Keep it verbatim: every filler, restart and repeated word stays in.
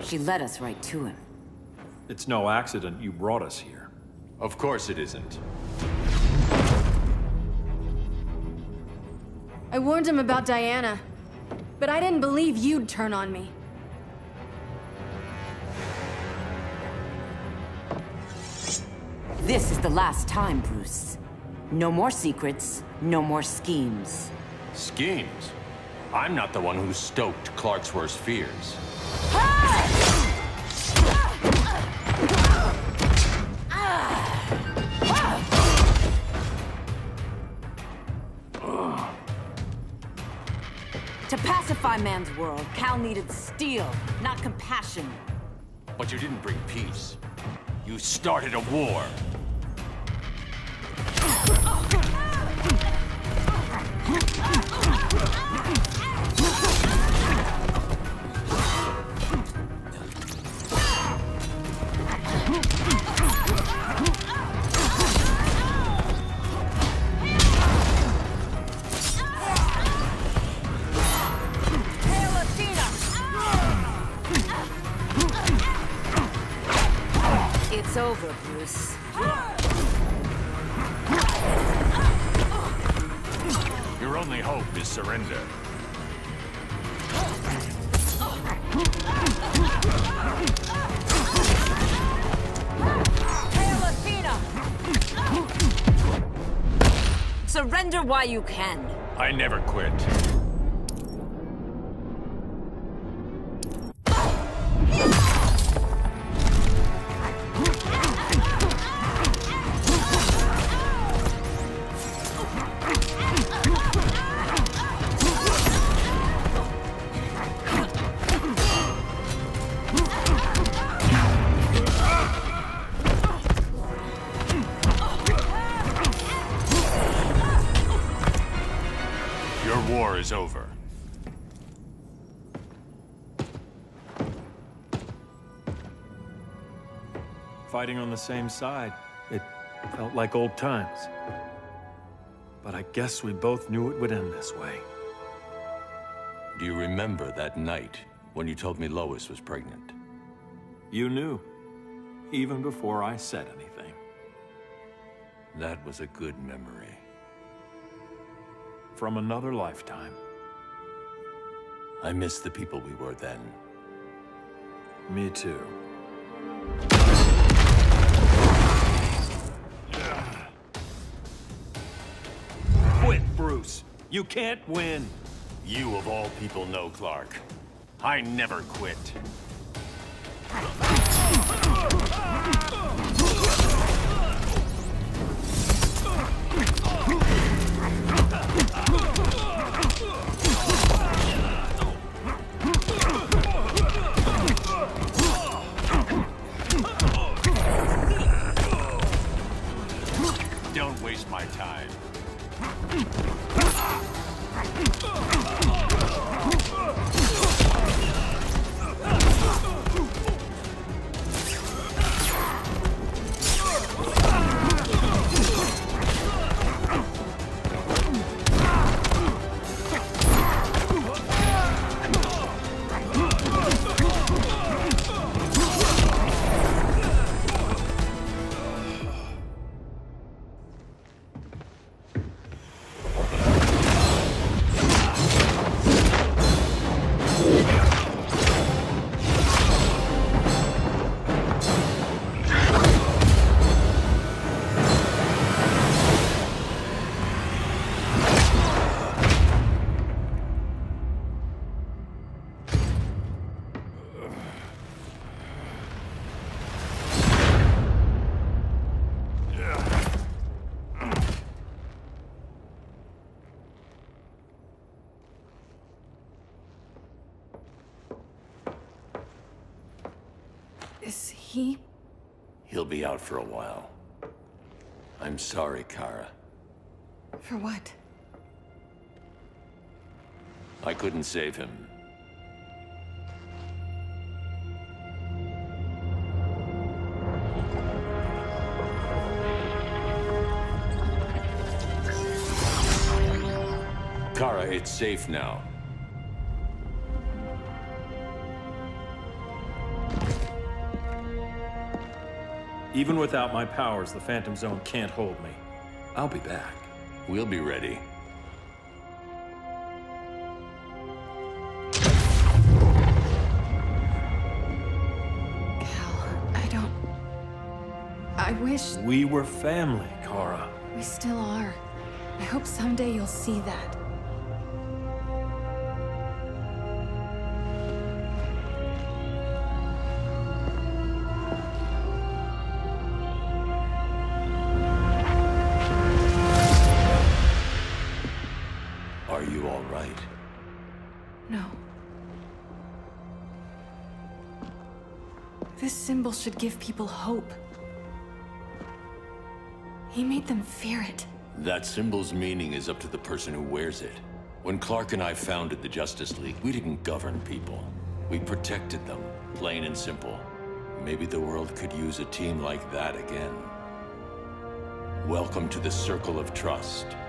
She led us right to him. It's no accident you brought us here. Of course it isn't. I warned him about Diana, but I didn't believe you'd turn on me. This is the last time, Bruce. No more secrets, no more schemes. Schemes? I'm not the one who stoked Clark's worst fears. To pacify man's world, Cal needed steel, not compassion. But you didn't bring peace. You started a war. It's over, Bruce. Your only hope is surrender. Hail Athena! Surrender while you can. I never quit. Your war is over. Fighting on the same side, it felt like old times. But I guess we both knew it would end this way. Do you remember that night when you told me Lois was pregnant? You knew, even before I said anything. That was a good memory. From another lifetime. I miss the people we were then. Me too. Quit, Bruce. You can't win. You of all people know Clark. I never quit. Don't waste my time. Is he? He'll be out for a while. I'm sorry, Kara. For what? I couldn't save him. Kara, it's safe now. Even without my powers, the Phantom Zone can't hold me. I'll be back. We'll be ready. Cal, I don't... I wish... We were family, Kara. We still are. I hope someday you'll see that. Are you all right? No. This symbol should give people hope. He made them fear it. That symbol's meaning is up to the person who wears it. When Clark and I founded the Justice League, we didn't govern people. We protected them, plain and simple. Maybe the world could use a team like that again. Welcome to the Circle of Trust.